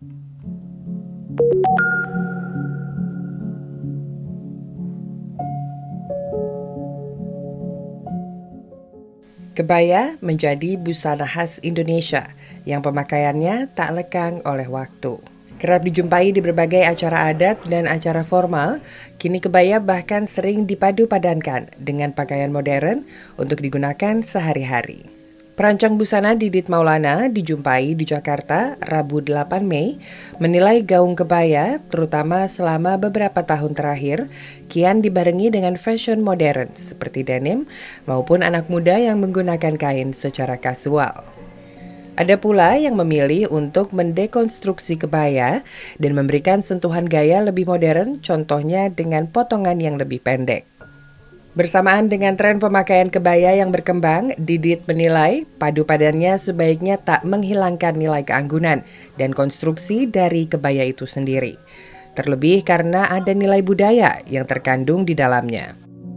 Kebaya menjadi busana khas Indonesia yang pemakaiannya tak lekang oleh waktu. Kerap dijumpai di berbagai acara adat dan acara formal, kini kebaya bahkan sering dipadu-padankan dengan pakaian modern untuk digunakan sehari-hari. Perancang busana Didit Maulana dijumpai di Jakarta Rabu 8 Mei menilai gaung kebaya, terutama selama beberapa tahun terakhir, kian dibarengi dengan fashion modern seperti denim maupun anak muda yang menggunakan kain secara kasual. Ada pula yang memilih untuk mendekonstruksi kebaya dan memberikan sentuhan gaya lebih modern, contohnya dengan potongan yang lebih pendek. Bersamaan dengan tren pemakaian kebaya yang berkembang, Didit menilai padu padannya sebaiknya tak menghilangkan nilai keanggunan dan konstruksi dari kebaya itu sendiri. Terlebih karena ada nilai budaya yang terkandung di dalamnya.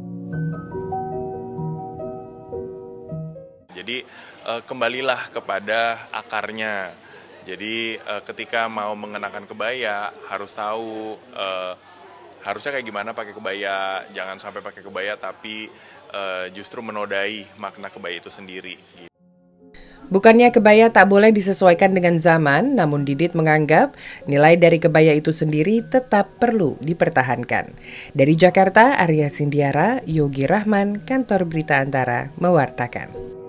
Jadi kembalilah kepada akarnya. Jadi ketika mau mengenakan kebaya harus tahu harusnya kayak gimana pakai kebaya, jangan sampai pakai kebaya tapi justru menodai makna kebaya itu sendiri. Bukannya kebaya tak boleh disesuaikan dengan zaman, namun Didit menganggap nilai dari kebaya itu sendiri tetap perlu dipertahankan. Dari Jakarta, Arya Sindiara, Yogi Rahman, Kantor Berita Antara, mewartakan.